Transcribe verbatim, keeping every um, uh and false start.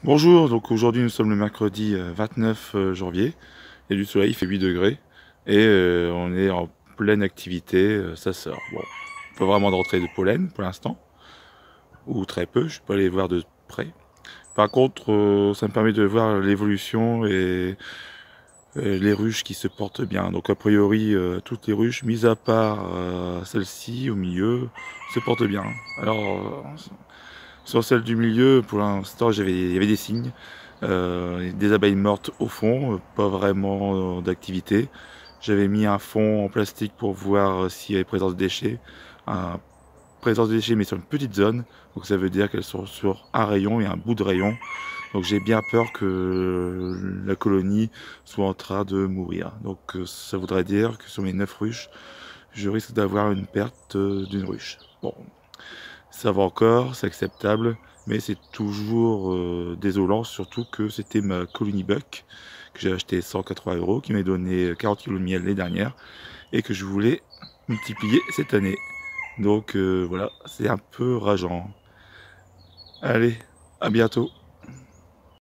Bonjour, donc aujourd'hui nous sommes le mercredi euh, vingt-neuf euh, janvier, il y a du soleil, il fait huit degrés et euh, on est en pleine activité, euh, ça sort. Bon, pas vraiment de rentrée de pollen pour l'instant, ou très peu, je peux aller voir de près. Par contre, euh, ça me permet de voir l'évolution et, et les ruches qui se portent bien. Donc a priori, euh, toutes les ruches, mis à part euh, celle-ci au milieu, se portent bien. Alors, euh, sur celle du milieu, pour l'instant, j'avais, il y avait des signes. Euh, des abeilles mortes au fond, euh, pas vraiment euh, d'activité. J'avais mis un fond en plastique pour voir euh, s'il y avait présence de déchets. Un, présence de déchets, mais sur une petite zone. Donc ça veut dire qu'elles sont sur un rayon et un bout de rayon. Donc j'ai bien peur que la colonie soit en train de mourir. Donc euh, ça voudrait dire que sur mes neuf ruches, je risque d'avoir une perte euh, d'une ruche. Bon, ça va encore, c'est acceptable, mais c'est toujours euh, désolant, surtout que c'était ma Colony Buck, que j'ai acheté cent quatre-vingts euros, qui m'a donné quarante kilos de miel l'année dernière, et que je voulais multiplier cette année. Donc euh, voilà, c'est un peu rageant. Allez, à bientôt.